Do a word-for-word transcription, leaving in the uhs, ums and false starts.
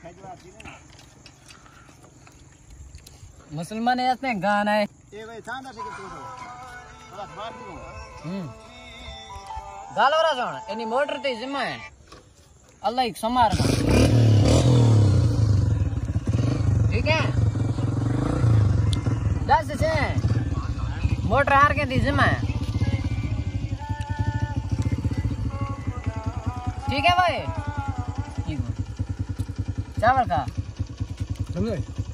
मुसलमान ऐसे गाना है ए भाई चांदा से कितो बस बाहर निकलो हम्म गालवरा जान एनी मोटर ते जिम्मा है अल्लाह एक समार ठीक है दस से मोटर हार के दी जिम्मा है ठीक है भाई चावल का समझे